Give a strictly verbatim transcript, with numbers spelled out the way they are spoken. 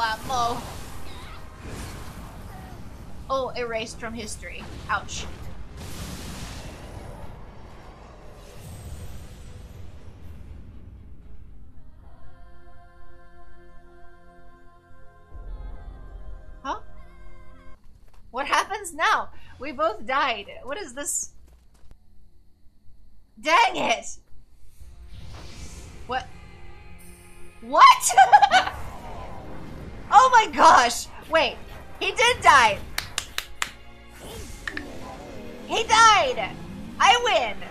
lot more. Oh, erased from history. Ouch. Huh? What happens now? We both died. What is this? Dang it! What? What? Oh my gosh! Wait, he did die! He died! I win!